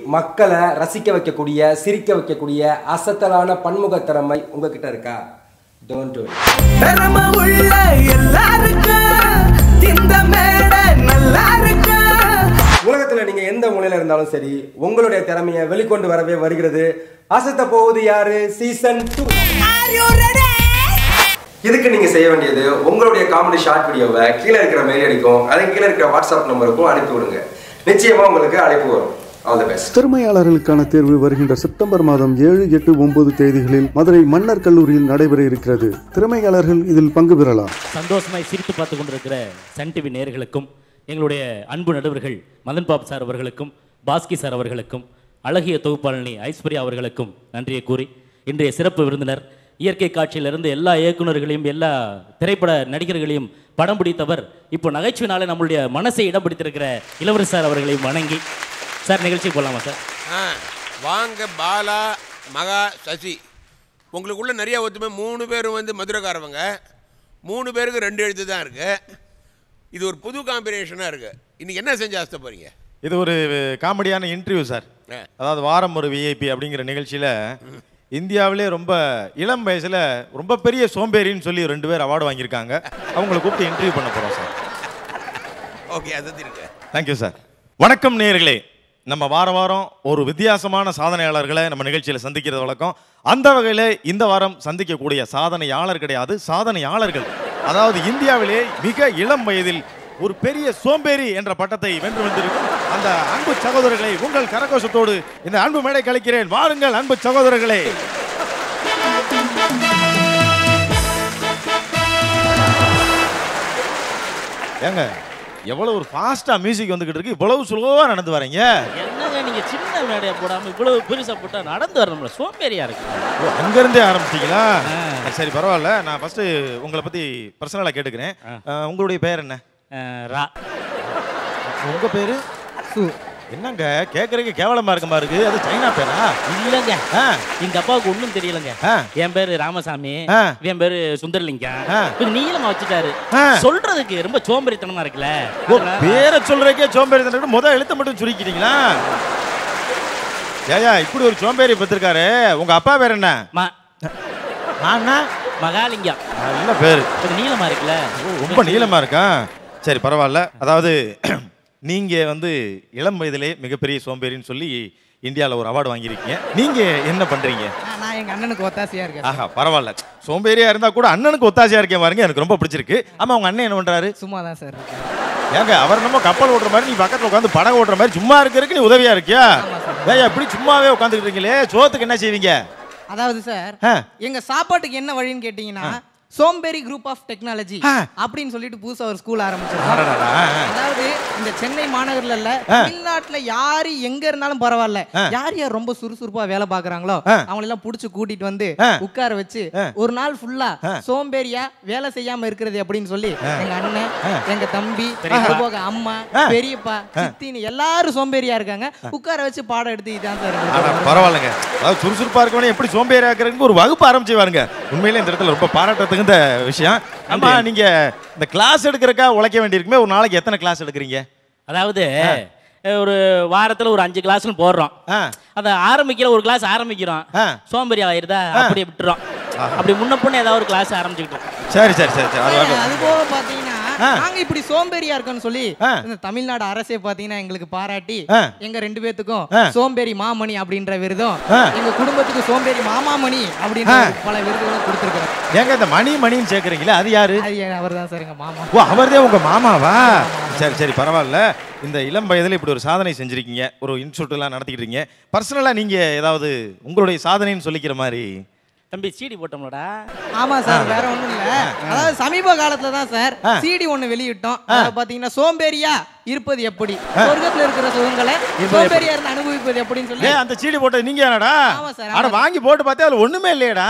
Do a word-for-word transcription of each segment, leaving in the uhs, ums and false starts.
மக்களை ரசிக்க வைக்கக்கூடிய சிரிக்க வைக்கக்கூடிய அசத்தலான பன்முக திறமை உங்ககிட்ட இருக்கா? டோன்ட் டு திறமை உள்ள எல்லாருக்கும் இந்த மேடை நல்லா இருக்கு. உலகத்துல நீங்க எந்த மூலையில இருந்தாலும் சரி, உங்களுடைய திறமையை வெளிக்கொண்டு வரவே வருகிறது அசத்த போகுது யாரு சீசன் டூ. இதுக்கு நீங்க செய்ய வேண்டியது உங்களுடைய காமெடி ஷார்ட் வீடியோவை கீழே இருக்கிற மெயில் அடிக்கும், அதை கீழே இருக்கிற வாட்ஸ்அப் நம்பருக்கும் அனுப்பி விடுங்க. நிச்சயமா உங்களுக்கு அழைப்பு வரும். All the best. திறமையாளர்களுக்கான தேர்வு வருகின்ற செப்டம்பர் மாதம் ஏழு எட்டு ஒன்பது தேதிகளில் மதுரை மன்னர் கல்லூரியில் நடைபெற இருக்கிறது. திறமையாளர்கள் இதில் பங்கு பெறலாம். சந்தோஷமாய் சிரித்து பார்த்து கொண்டிருக்கிற சன் டிவி நேயர்களுக்கும், எங்களுடைய அன்பு நடுவர்கள் மதன் பாபு சார் அவர்களுக்கும், பாஸ்கி சார் அவர்களுக்கும், அழகிய தொகுப்பாளனி ஐஸ்வர்யா அவர்களுக்கும் நன்றியை கூறி, இன்றைய சிறப்பு விருந்தினர் இயற்கை காட்சியிலிருந்து எல்லா இயக்குநர்களையும் எல்லா திரைப்பட நடிகர்களையும் படம் பிடித்தவர், இப்போ நகைச்சுவைனால நம்மளுடைய மனசை இடம் பிடித்திருக்கிற இளவரசர் சார் அவர்களையும் வணங்கி, சார் நிகழ்ச்சி போகலாமா சார்? ஆ வாங்க பாலா, மகா, சசி. உங்களுக்குள்ள நிறைய ஒத்துமை. மூணு பேரும் வந்து மதுரைக்காரவங்க. மூணு பேருக்கு ரெண்டு எழுத்து தான் இருக்கு. இது ஒரு புது காம்பினேஷனாக இருக்கு. இன்னைக்கு என்ன செஞ்சு ஆசை போறீங்க? இது ஒரு காமெடியான இன்டர்வியூ சார். அதாவது வாரம் ஒரு விஐபி அப்படிங்கிற நிகழ்ச்சியில் இந்தியாவிலே ரொம்ப இளம் வயசில் ரொம்ப பெரிய சோம்பேறின்னு சொல்லி ரெண்டு பேர் அவார்டு வாங்கியிருக்காங்க. அவங்களை கூப்பிட்டு இன்டர்வியூ பண்ண போகிறோம் சார். ஓகே, அது இருக்கு. Thank you sir. வணக்கம் நேயர்களே. நம்ம வார வாரம் ஒரு வித்தியாசமான சாதனையாளர்களை நம்ம நிகழ்ச்சியில் சந்திக்கிறது வழக்கம். அந்த வகையில் இந்த வாரம் சந்திக்கக்கூடிய சாதனையாளர் கிடையாது, சாதனையாளர்கள். அதாவது இந்தியாவிலே மிக இளம் வயதில் ஒரு பெரிய சோம்பேறி என்ற பட்டத்தை வென்று வந்திருக்கும் அந்த அன்பு சகோதரர்களை உங்கள் கரகோஷத்தோடு இந்த அன்பு மேடை கழிக்கிறேன். வாருங்கள் அன்பு சகோதரர்களே. ஏங்க எவ்வளவு ஒரு ஃபாஸ்டா மியூசிக் வந்துகிட்டு இருக்கு, இவ்வளவு ஸ்லோவா நடந்து வரீங்க. என்னங்க நீங்க சின்ன மேடையை போடாம இவ்வளவு பெருசா போட்டா நடந்து வரணும்ல, சோம்பேறியா இருக்கு. அங்க இருந்தே ஆரம்பிச்சிட்டீங்களா? சரி பரவாயில்ல, நான் ஃபர்ஸ்ட் உங்களை பத்தி பர்சனலா கேட்டுக்கிறேன். உங்களுடைய பேர் என்ன? ரா. உங்க பேரு? சு. என்னங்க கேக்குறதுக்கு கேவலமா இருக்க மாதிரி இருக்கு. அது சைனா பேரா? இல்லங்க, எங்க அப்பாவுக்கு ஒண்ணும் தெரியலங்க. என் பேரு ராமசாமி, என் பேரு சுந்தரலிங்கம். கொஞ்சம் நீளமா வச்சுட்டாரு. சொல்றதுக்கு ரொம்ப சோம்பேறித்தனமா இருக்குல்ல. பேரை சொல்றதுக்கே சோம்பேறித்தனம், முத எழுத்த மட்டும் சுருக்கிட்டீங்களா? ஏயா இப்படி ஒரு சோம்பேறி பெற்றிருக்காரு. உங்க அப்பா பேர் என்ன? மகாலிங்கம். நல்ல பேரு. கொஞ்சம் நீளமா இருக்குல்ல. ரொம்ப நீளமா இருக்கா? சரி பரவாயில்ல. அதாவது நீங்க வந்து இளம் வயதிலே மிகப்பெரிய சோம்பேறின்னு சொல்லி இந்தியாவில் ஒரு அவார்டு வாங்கியிருக்கீங்க. நீங்க என்ன பண்றீங்க? நான் எங்க அண்ணனுக்கு ஒத்தாசையா இருக்கேன். ஆஹா பரவாயில்ல. சோம்பேறியா இருந்தா கூட அண்ணனுக்கு ஒத்தாசையா இருக்கேன் பாருங்க, எனக்கு ரொம்ப பிடிச்சிருக்கு. ஆமா உங்க அண்ணன் என்ன பண்றாரு? சும்மா தான் சார். ஏங்க அவர் நம்ம கப்பல் ஓட்டுற மாதிரி, நீ பக்கத்துல உட்காந்து படகு ஓட்டுற மாதிரி சும்மா இருக்கிறதுக்கு நீ உதவியா இருக்கியா? ஏன் இப்படி சும்மாவே உட்காந்துக்கிட்டு இருக்கீங்களே, சோத்துக்கு என்ன செய்வீங்க? அதாவது சார், எங்க சாப்பாட்டுக்கு என்ன வழின்னு கேட்டீங்கன்னா சோம்பேறி குரூப் ஆஃப் டெக்னாலஜி அப்படின்னு சொல்லிட்டு புதுசா ஒரு ஸ்கூல் ஆரம்பிச்சிருக்காங்க. அதாவது இந்த சென்னை மாநகர்ல இல்ல, தமிழ்நாட்டுல யாரு எங்க இருந்தாலும் பரவாயில்ல, யார் யார் ரொம்ப சுறுசுறுப்பா வேலை பாக்குறாங்களோ அவங்க எல்லாம் புடிச்சு கூட்டிட்டு வந்து உட்கார வச்சு ஒரு நாள் ஃபுல்லா சோம்பேறியா வேலை செய்யாம இருக்கிறது அப்படின்னு சொல்லி எங்க அண்ணன், எங்க தம்பி, போக அம்மா, பெரியப்பா, சித்தின்னு எல்லாரும் சோம்பேறியா இருக்காங்க. உட்கார வச்சு பாடம் எடுத்து இதான் சார். பரவாயில்லைங்க. அதாவது சுறுசுறுப்பா இருக்கவனே எப்படி சோம்பேறியா இருக்கிறதுக்கு ஒரு வகுப்பு ஆரம்பிச்சு வாருங்க. உண்மையிலே இந்த இடத்துல ரொம்ப பாராட்டத்துக்கு இந்த விஷயம். ஆமா, நீங்க இந்த கிளாஸ் எடுக்கிறக்கா உழைக்க வேண்டியிருக்குமே. ஒரு நாளைக்கு எத்தனை கிளாஸ் எடுக்கிறீங்க? அதாவது ஒரு வாரத்துல ஒரு அஞ்சு கிளாஸ் போடுறோம். அதை ஆரம்பிக்கிற ஒரு கிளாஸ் ஆரம்பிக்கிறோம், சோம்பேறி ஆயிருதா அப்படியே விட்டுறோம். அப்படி முன்ன பொண்ணு ஏதாவது ஒரு கிளாஸ் ஆரம்பிச்சுக்கிட்டோம். சரி சரி சரி சரி. அது போக பாத்தீங்கன்னா நாங்க இப்படி சோம்பேறியா இருக்கோம்னு சொல்லி இந்த தமிழ்நாடு அரசே பாத்தீங்கன்னா எங்களுக்கு பாராட்டி எங்க ரெண்டு பேத்துக்கும் சோம்பேறி மாமணி அப்படின்ற விருதும், எங்க குடும்பத்துக்கு சோம்பேறி மாமாமணி அப்படின்ற பல விருதுகளும் கொடுத்துருக்காங்க. ஏங்க இந்த மணி மணின்னு சேர்க்குறீங்களா, அது யாரு? அவர் தான் சார் எங்க மாமா. ஓ, அவர்தான் உங்க மாமாவா? சரி சரி பரவாயில்ல. இந்த இளம் வயதில் இப்படி ஒரு சாதனை செஞ்சிருக்கீங்க, ஒரு இன்ஸ்டியூட் எல்லாம் நடத்திக்கிட்டு இருக்கீங்க. பர்சனலா நீங்க ஏதாவது உங்களுடைய சாதனைன்னு சொல்லிக்கிற மாதிரி? தம்பி சீடி போட்டோம்லடா. ஆமா சார், வேற ஒண்ணும் இல்ல. அதாவது சமீப காலத்துல தான் சார் சீடி ஒண்ணு வெளியிட்டோம். பாத்தீங்கன்னா சோம்பேறியா இருப்பது எப்படி, சொர்க்கத்துல இருக்கிற சுகங்களை சோம்பேறியா இருந்து அனுபவிப்பது எப்படின்னு சொல்லி அந்த சீடி போட்டது நீங்க என்னடா? ஆமா சார். அட வாங்கி போட்டு பார்த்தா அதுல ஒண்ணுமே இல்லையடா.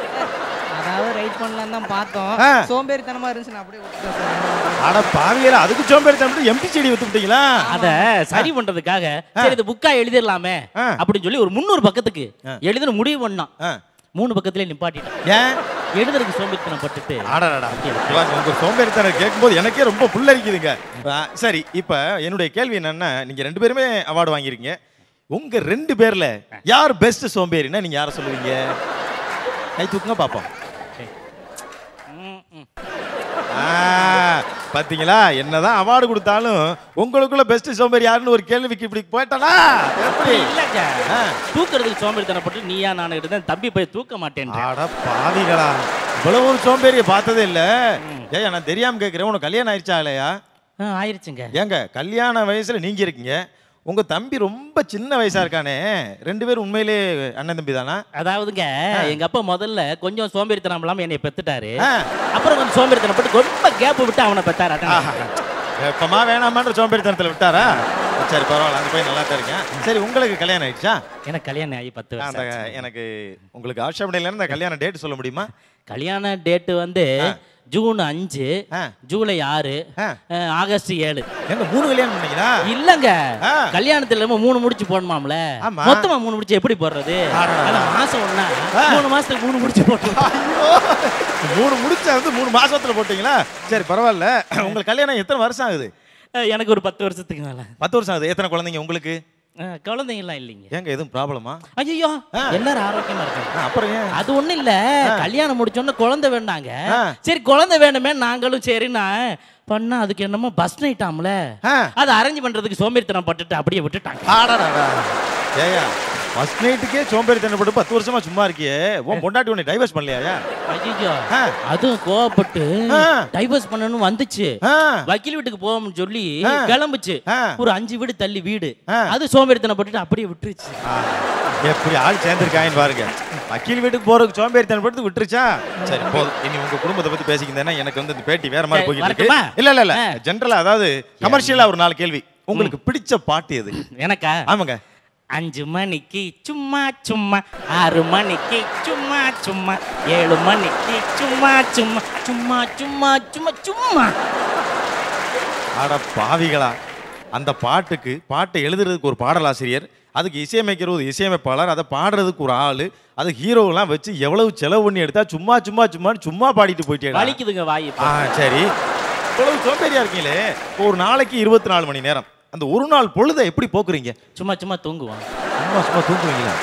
அதாவது ரைட் பண்ணலாம் தான் பார்த்தோம், சோம்பேறித்தனமா இருந்துச்சு, நான் அப்படியே விட்டுட்டேன் சார். அட பாவியல, அதுக்கு சோம்பேறித்தனம் எம்டி செடி வித்துட்டீங்களா? அத சரி பண்றதுக்காக சரி இது புக்கா எழுதிடலாமே அப்படின்னு சொல்லி ஒரு முன்னூறு பக்கத்துக்கு எழுதுன முடிவு பண்ணோம். மூணு பக்கத்திலே நிப்பாட்டிட்டேன். ஏன் எழுதுறதுக்கு சோம்பேறித்தனம் பட்டுட்டு. ஆடாடா, உங்க சோம்பேறித்தனம் கேட்கும்போது எனக்கே ரொம்ப புல்லரிக்குதுங்க. சரி, இப்ப என்னுடைய கேள்வி என்னன்னா, நீங்க ரெண்டு பேருமே அவார்டு வாங்கியிருக்கீங்க. உங்க ரெண்டு பேர்ல யார் பெஸ்ட் சோம்பேறினா நீங்க யாரை சொல்லுவீங்க? கை தூக்குங்க பாப்போம். பாத்தீங்களா, என்னதான் அவார்டு கொடுத்தாலும் உங்களுக்குள்ள பெஸ்ட் சோம்பேறி யாருன்னு ஒரு கேள்விக்கு இப்படி போயிட்டானா எப்படி? இல்லங்க, தூக்குறதுக்கு சோம்பேறித்தனப்பட்டு நீயா நான் இருந்தேன், தம்பி போய் தூக்க மாட்டேன். அட பாவிகளா, இவ்வளவு ஒரு சோம்பேறியை பார்த்ததே இல்ல. ஏயா நான் தெரியாம கேட்கிறேன், உனக்கு கல்யாணம் ஆயிடுச்சா இல்லையா? ஆயிடுச்சுங்க. ஏங்க கல்யாண வயசுல நீங்க இருக்கீங்க, உங்க தம்பி ரொம்ப சின்ன வயசா இருக்கானே, ரெண்டு பேரும் உண்மையிலே அண்ணன் தம்பி தானா? அதாவதுங்க எங்க அப்பா முதல்ல கொஞ்சம் சோம்பேறித்தனம் இல்லாம என்னை பெத்துட்டாரு, அப்புறம் கொஞ்சம் சோம்பேறித்தனம் பட்டு ரொம்ப கேப் விட்டு அவனை பெத்தாரா. எப்பமா வேணாமான்ற சோம்பேறித்தனத்துல விட்டாரா? சரி பரவாயில்ல, அங்க போய் நல்லா தான் இருக்கேன். சரி உங்களுக்கு கல்யாணம் ஆயிடுச்சா? எனக்கு கல்யாணம் ஆகி பத்து வருஷம். எனக்கு உங்களுக்கு ஆஷாபடியில இருந்து கல்யாண டேட் சொல்ல முடியுமா? கல்யாண டேட்டு வந்து ஜூன் அஞ்சு, ஜூலை ஆறு, ஆகஸ்ட் ஏழு. எங்க மூணு கல்யாணம் பண்ணீங்களா? இல்லங்க, கல்யாணத்துல மூணு முடிச்சு போடணுமாம்ல, மொத்தமா மூணு முடிச்சு எப்படி போடுறது? மாசம் ஒண்ணா மூணு மாசத்துக்கு மூணு முடிச்சு போட்டு மூணு முடிச்ச வந்து மூணு மாசத்துல போட்டீங்களா? சரி பரவாயில்ல. உங்களுக்கு கல்யாணம் எத்தனை வருஷம் ஆகுது? எனக்கு ஒரு பத்து வருஷத்துக்கு மேல. பத்து வருஷம் ஆகுது. எத்தனை குழந்தைங்க உங்களுக்கு? குழந்தைங்கலாம் இல்லைங்க. ஏங்க எதுவும் ப்ராப்ளமா? ஐயோ, எல்லாரும் ஆரோக்கியமா இருக்காங்க. அப்புறம் ஏன்? அது ஒண்ணும் இல்ல, கல்யாணம் முடிச்சோன்னு குழந்தை வேண்டாங்க. சரி குழந்தை வேணுமே நாங்களும் சரிண்ணா பண்ணா, அதுக்கு என்னமோ பஸ் நைட்டாம்ல, அதை அரேஞ்ச் பண்றதுக்கு சோம்பேறித்தனம் பட்டுட்டு அப்படியே விட்டுட்டாங்க. ஏயா ஃபர்ஸ்ட் நைட்டுக்கே சோம்பேறித்தனம் பட்டு பத்து வருஷமா சும்மா இருக்கியே, உன் பொண்டாட்டி உன்னை டைவர்ஸ் பண்ணலையா? ஐயோ, அதுவும் கோவப்பட்டு டைவர்ஸ் பண்ணணும் வந்துச்சு, வக்கீல் வீட்டுக்கு போவோம்னு சொல்லி கிளம்புச்சு. ஒரு அஞ்சு வீடு தள்ளி வீடு, அது சோம்பேறித்தனம் பட்டுட்டு அப்படியே விட்டுருச்சு. எப்படி ஆள் சேர்ந்துருக்காங்க பாருங்க. வக்கீல் வீட்டுக்கு போறதுக்கு சோம்பேறித்தனம் பட்டு விட்டுருச்சா? சரி போதும், இனி உங்க குடும்பத்தை பத்தி பேசிக்கிட்டேன்னா எனக்கு வந்து இந்த பேட்டி வேற மாதிரி போயிட்டு இருக்கு. இல்ல இல்ல இல்ல, ஜென்ரலா அதாவது கமர்ஷியலா ஒரு நாலு கேள்வி. உங்களுக்கு பிடிச்ச பாட்டு எது? எனக்கா? ஆமாங்க. அஞ்சு மணிக்கு சும்மா சும்மா, ஆறு மணிக்கு சும்மா சும்மா, ஏழு மணிக்கு சும்மா சும்மா, சும்மா சும்மா சும்மா சும்மா. அட பாவிகளா, அந்த பாட்டுக்கு பாட்டை எழுதுறதுக்கு ஒரு பாடலாசிரியர், அதுக்கு இசையமைக்கிற ஒரு இசையமைப்பாளர், அதை பாடுறதுக்கு ஒரு ஆளு, அது ஹீரோவெல்லாம் வச்சு எவ்வளவு செலவு பண்ணி எடுத்தா சும்மா சும்மா சும்மா சும்மா பாடிட்டு போயிட்டே வலிக்குதுங்க வாய். சரி, இவ்வளவு சோம்பேறியா இருக்கீங்களே, ஒரு நாளைக்கு இருபத்தி நாலு மணி நேரம், அந்த ஒரு நாள் பொழுதை எப்படி போக்குறீங்க? சும்மா சும்மா தூங்குவான். சும்மா சும்மா தூங்குவீங்களா?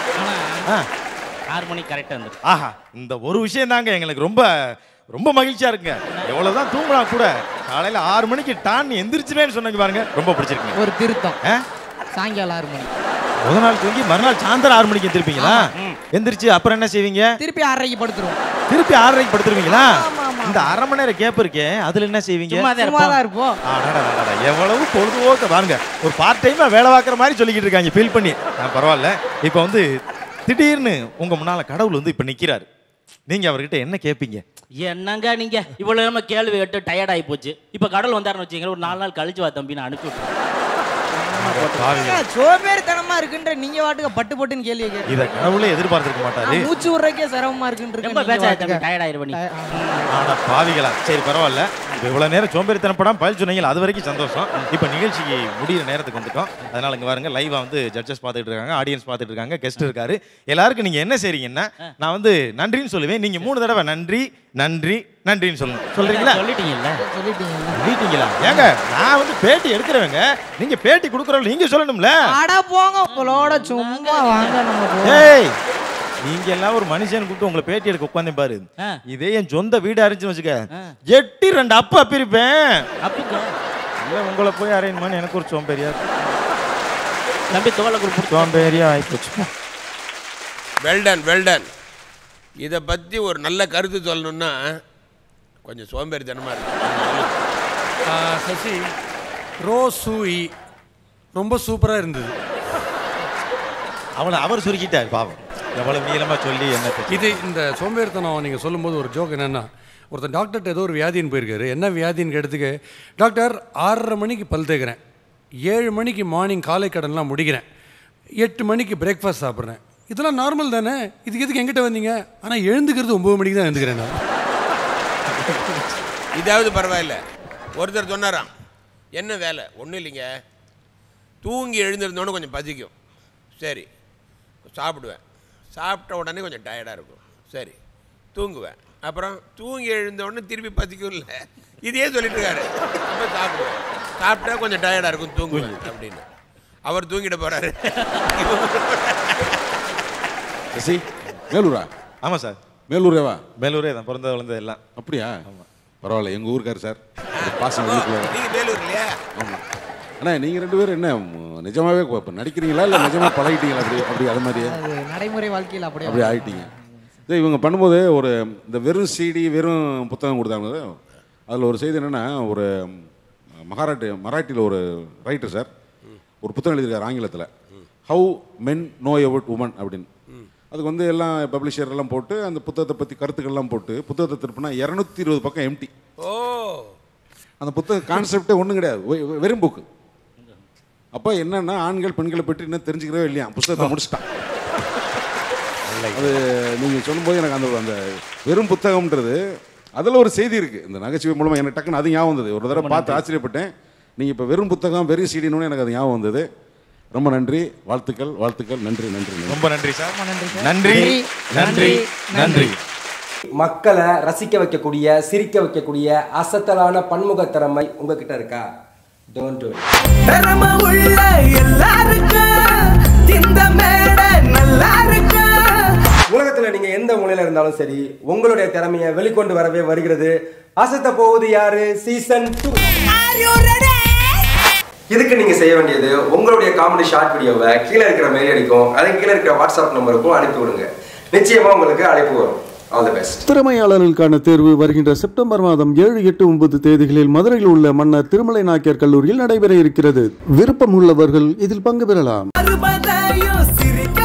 ஆறு மணிக்கு கரெக்டா வந்து. ஆஹா, இந்த ஒரு விஷயம் தாங்க எங்களுக்கு ரொம்ப ரொம்ப மகிழ்ச்சியா இருக்குங்க. எவ்வளவுதான் தூங்கினா கூட காலையில ஆறு மணிக்கு டான் எந்திரிச்சுவேன்னு சொன்னீங்க பாருங்க, ரொம்ப பிடிச்சிருக்குங்க. ஒரு திருத்தம், சாயங்காலம் ஆறு மணி முதல் நாள் தூங்கி மறுநாள் சாயந்தரம் ஆறு மணிக்கு எந்திரிப்பீங்களா? எந்திரிச்சு அப்புறம் என்ன செய்வீங்க? திருப்பி ஆறரைக்கு படுத்துருவோம். திருப்பி ஆறரைக்கு படுத்துருவீங்களா? இந்த அரை மணி நேரம் கேப் இருக்கே, அதுல என்ன செய்வீங்க? இருப்போம். எவ்வளவு பொழுதுபோக்க பாருங்க, ஒரு பார்ட் டைமா வேலை பார்க்குற மாதிரி சொல்லிக்கிட்டு இருக்காங்க, ஃபீல் பண்ணி. பரவாயில்ல. இப்ப வந்து திடீர்னு உங்க முன்னால கடவுள் வந்து இப்ப நிக்கிறாரு, நீங்க அவர்கிட்ட என்ன கேட்பீங்க? என்னங்க நீங்க இவ்வளவு நேரமா கேள்வி கேட்டு டயர்ட் ஆகி போச்சு, இப்ப கடவுள் வந்தாருன்னு வச்சுங்க, ஒரு நாலு நாள் கழிச்சு வா தம்பி நான் அனுப்பி விட்டுறேன். சோம்பேறித்தனமா இருக்குன்ற நீங்க வாட்டுக்கு பட்டு பட்டுன்னு கேள்வி கேட்டு இத கடவுளே எதிர்பார்த்திருக்க மாட்டாரு. மூச்சு விடுறதுக்கே சிரமமா இருக்குன்ற ரொம்ப பேசாத டயர்ட் ஆயிருவ நீ. ஆனா பாவிகளா, சரி பரவாயில்ல. இப்போ இவ்வளவு நேரம் சோம்பேறித்தனப்படாம பதில் சொன்னீங்க, அது வரைக்கும் சந்தோஷம். இப்போ நிகழ்ச்சிக்கு முடிகிற நேரத்துக்கு வந்துட்டோம். அதனால இங்க பாருங்க, லைவா வந்து ஜட்ஜஸ் பார்த்துட்டு இருக்காங்க, ஆடியன்ஸ் பார்த்துட்டு இருக்காங்க, கெஸ்ட் இருக்காரு. எல்லாருக்கும் நீங்க என்ன செய்றீங்கன்னா, நான் வந்து நன்றின்னு சொல்லுவேன், நீங்க மூணு தடவை நன்றி நன்றி நன்றின்னு சொல்லணும். சொல்றீங்களா? சொல்லிட்டீங்கல்ல சொல்லிட்டீங்களா? ஏங்க நான் வந்து பேட்டி எடுக்கிறவங்க, நீங்க பேட்டி கொடுக்குறவங்க நீங்க சொல்லணும்ல. அட போங்க உங்களோட சும்மா வாங்க நம்ம. ஏய், நீங்க எல்லாம் ஒரு மனுஷன் கூப்பிட்டு உங்களை பேட்டி எடுக்க உட்காந்து பாரு, இதே என் சொந்த வீடு அரைஞ்சுன்னு வச்சுக்க, எட்டி ரெண்டு அப்ப அப்பிருப்பேன். இல்ல உங்களை போய் அரையணுமான்னு எனக்கு ஒரு சோம்பேறியா தம்பி தோலை கொடுத்து சோம்பேறியா ஆயிப்போச்சு. Well done well done. இதை பற்றி ஒரு நல்ல கருத்து சொல்லணும்னா கொஞ்சம் சோம்பேறித்தனமாக இருக்கு. சசி, ரோ சூயி ரொம்ப சூப்பராக இருந்தது. அவளை அவர் சுருக்கிட்டார் பாவம், எவ்வளவு நீளமா சொல்லி என்ன. இது இந்த சோம்பேறித்தனம் நீங்கள் சொல்லும்போது ஒரு ஜோக் என்னென்னா, ஒருத்தர் டாக்டர்கிட்ட ஏதோ ஒரு வியாதின்னு போயிருக்காரு. என்ன வியாதின்னு கேட்டதுக்கு, டாக்டர் ஆறரை மணிக்கு பல் தேய்க்கிறேன், ஏழு மணிக்கு மார்னிங் காலை கடன்லாம் முடிக்கிறேன், எட்டு மணிக்கு பிரேக்ஃபாஸ்ட் சாப்பிட்றேன், இதெல்லாம் நார்மல் தானே, இதுக்கு எதுக்கு எங்கிட்ட வந்தீங்க? ஆனால் எழுந்துக்கிறது ஒம்பது மணிக்கு தான் எழுந்துக்கிறேன் நான். இதாவது பரவாயில்ல. ஒருத்தர் சொன்னாராம், என்ன வேலை? ஒன்றும் இல்லைங்க, தூங்கி எழுந்திருந்தோன்னு கொஞ்சம் பசிக்கும், சரி சாப்பிடுவேன், சாப்பிட்ட உடனே கொஞ்சம் டயர்டாக இருக்கும், சரி தூங்குவேன், அப்புறம் தூங்கி எழுந்தோடனே திருப்பி பசிக்கும் இல்லை, இதையே சொல்லிட்டு இருக்காரு. அப்புறம் சாப்பிடுவேன், சாப்பிட்டா கொஞ்சம் டயர்டாக இருக்கும், தூங்குவேன் அப்படின்னு. அவர் தூங்கிட போறாரு. சசி மேலூரா? ஆமாம் சார். மேலூரேவா? மேலூரே தான், பிறந்த வளர்ந்தது எல்லாம். அப்படியா? ஆமாம். பரவாயில்ல, எங்கள் ஊருக்கார் சார். பாசம் நீங்கள் மேலூர் இல்லையா? ஆமாம். அண்ணா நீங்கள் ரெண்டு பேரும் என்ன நிஜமாவே இப்போ நடிக்கிறீங்களா இல்லை நிஜமாக பழகிட்டீங்களா? அப்படி அப்படி அது மாதிரியே நடைமுறை வாழ்க்கையில் அப்படியே அப்படி ஆகிட்டீங்க. இதே இவங்க பண்ணும்போது ஒரு இந்த வெறும் சிடி வெறும் புத்தகம் கொடுத்தாங்க. அதில் ஒரு செய்தி என்னென்னா, ஒரு மகாராட்டி மராட்டியில் ஒரு ரைட்டர் சார் ஒரு புத்தகம் எழுதியிருக்கார் ஆங்கிலத்தில், how men know about woman அப்படின்னு. அதுக்கு வந்து எல்லாம் பப்ளிஷர் எல்லாம் போட்டு அந்த புத்தகத்தை பற்றி கருத்துக்கள்லாம் போட்டு புத்தகத்தை திருப்பினா இரநூத்தி இருபது பக்கம் எம்டி. ஓ, அந்த புத்தக கான்செப்டே ஒன்றும் கிடையாது, வெறும் புக்கு. அப்போ என்னன்னா ஆண்கள் பெண்களை பற்றி இன்னும் தெரிஞ்சுக்கிறவே இல்லையா, புத்தகத்தை முடிச்சுட்டான். அது நீங்கள் சொல்லும்போது எனக்கு அந்த அந்த வெறும் புத்தகம்ன்றது அதில் ஒரு செய்தி இருக்குது. இந்த நகைச்சுவை மூலமாக எனக்கு டக்குன்னு அது ஞாபகம் வந்தது. ஒரு தடவை பார்த்து ஆச்சரியப்பட்டேன். நீங்கள் இப்போ வெறும் புத்தகம் வெறும் சீடினு எனக்கு அது ஞாபகம் வந்தது. ரொம்ப நன்றி, வாழ்த்துக்கள் வாழ்த்துக்கள், நன்றி நன்றி. ரொம்ப நன்றி சார். நன்றி நன்றி நன்றி. மக்களை ரசிக்க வைக்கக்கூடிய, சிரிக்க வைக்கக்கூடிய அசத்தலான பன்முக திறமை உங்ககிட்ட இருக்கா? டோன்ட் டு திறமை உள்ள எல்லாருக்கும் இந்த மேடை நல்லா இருக்கு. உலகத்துல நீங்க எந்த மூலையில இருந்தாலும் சரி, உங்களுடைய திறமையை வெளிக்கொண்டு வரவே வருகிறது அசத்த போகுது யாரு சீசன் டூ. இதுக்கு நீங்க செய்ய வேண்டியது, உங்களுடைய காமெடி ஷார்ட் வீடியோவை கீழே இருக்கிற மெயில் அடிக்கும், அதை கீழே இருக்கிற வாட்ஸ்அப் நம்பருக்கும் அனுப்பி விடுங்க. நிச்சயமா உங்களுக்கு அழைப்பு வரும். All the best. திறமையாளர்களுக்கான தேர்வு வருகின்ற செப்டம்பர் மாதம் ஏழு எட்டு ஒன்பது தேதிகளில் மதுரையில் உள்ள மன்னர் திருமலை நாயக்கர் கல்லூரியில் நடைபெற இருக்கிறது. விருப்பம் உள்ளவர்கள் இதில் பங்கு பெறலாம்.